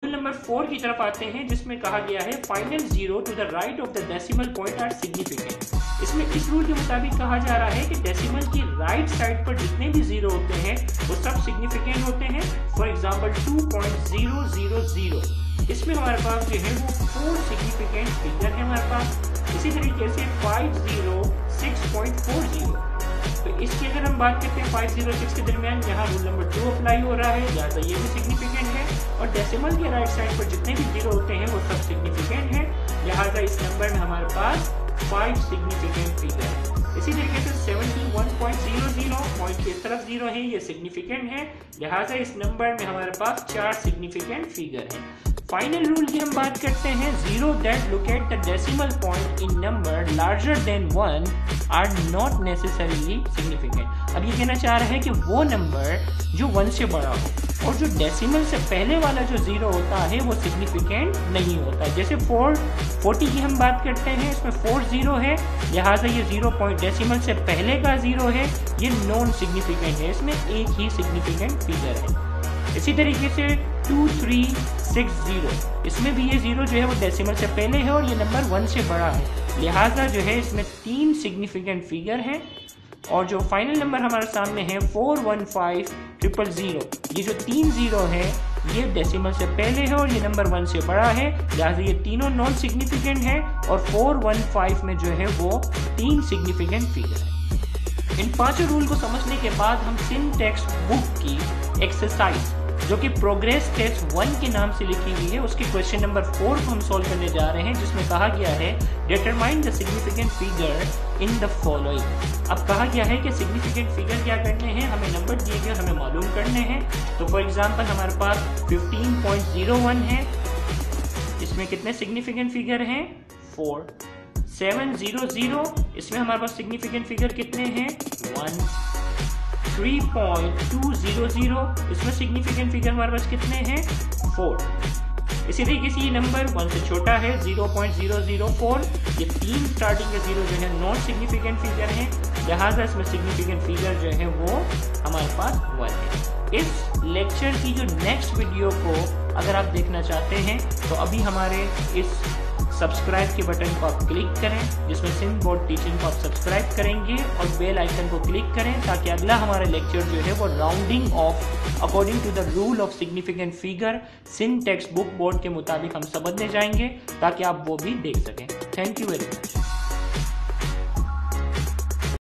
Rule number 4 की तरफ आते हैं, जिसमें कहा गया है final zero to the right of the decimal point are significant. इसमें इस रूल के मुताबिक कहा जा रहा है कि डेसिमल की राइट साइड पर जितने भी जीरो होते हैं वो सब सिग्निफिकेंट होते हैं। फॉर एग्जांपल 2.000, इसमें हमारे पास जो है वो 4 सिग्निफिकेंट फिगर है हमारे पास। इसी तरीके से 506.40, तो इसकी अगर हम बात करते हैं 506 के दरमियान, यहाँ रूल नंबर 2 अप्लाई हो रहा है, लिहाजा ये भी सिग्निफिकेंट है। और डेसिमल के राइट साइड पर जितने भी जीरो होते हैं वो सब सिग्निफिकेंट है, लिहाजा इस नंबर में हमारे पास 5 सिग्निफिकेंट फिगर है। इसी तरीके से 71.00 पॉइंट की तरफ जीरो है, ये सिग्निफिकेंट है, लिहाजा इस नंबर में हमारे पास 4 सिग्निफिकेंट फिगर है। फाइनल रूल की हम बात करते हैं, zero that locate the decimal point in number larger than 1 are not necessarily significant. अब ये कहना चाह रहा है कि वो नंबर जो 1 से बड़ा हो और जो डेसिमल से पहले वाला जो जीरो होता है वो सिग्निफिकेंट नहीं होता। जैसे 440 की हम बात करते हैं, इसमें 4 जीरो है, लिहाजा ये 0 पॉइंट डेसिमल से पहले का जीरो है, ये नॉन सिग्निफिकेंट है, इसमें एक ही सिग्निफिकेंट फिगर है। इसी तरीके से 2360, इसमें भी ये जीरो जो है वो डेसिमल से पहले है और ये नंबर 1 से बड़ा है, लिहाजा जो है इसमें 3 सिग्निफिकेंट फिगर हैं। और जो फाइनल नंबर हमारे सामने है 415000, ये जो 3 जीरो है ये डेसिमल से पहले है और ये नंबर 1 से बड़ा है, लिहाजा ये तीनों नॉन सिग्निफिकेंट है और 415 में जो है वो 3 सिग्निफिकेंट फिगर है। इन पांचों रूल को समझने के बाद हम सिंटैक्स बुक की एक्सरसाइज जो कि प्रोग्रेस टेस्ट 1 के नाम से लिखी हुई है, उसके क्वेश्चन नंबर 4 को हम सॉल्व करने जा रहे हैं, जिसमें कहा गया है determine the significant figure in the following. अब कहा गया है कि सिग्निफिकेंट फिगर क्या करने हैं, हमें नंबर दिए गए हमें मालूम करने हैं। तो फॉर एग्जांपल हमारे पास 15.01 है, इसमें कितने सिग्निफिकेंट फिगर हैं 4। 700, इसमें हमारे पास सिग्निफिकेंट फिगर कितने हैं 1। 3.200, इसमें सिग्निफिकेंट फिगर हमारे पास कितने हैं 4। इसी तरीके से ये नंबर 1 से छोटा है 0.004, ये 3 स्टार्टिंग के जीरो जो है नॉन सिग्निफिकेंट फिगर हैं, लिहाजा इसमें सिग्निफिकेंट फिगर जो है वो हमारे पास 1 है। इस लेक्चर की जो नेक्स्ट वीडियो को अगर आप देखना चाहते हैं तो अभी हमारे इस सब्सक्राइब के बटन को आप क्लिक करें, जिसमें सिंध बोर्ड टीचिंग को आप सब्सक्राइब करेंगे और बेल आइकन को क्लिक करें, ताकि अगला हमारा लेक्चर जो है वो rounding off according to the rule of significant figure Sindh textbook board के मुताबिक हम समझने जाएंगे, ताकि आप वो भी देख सकें। Thank you very much.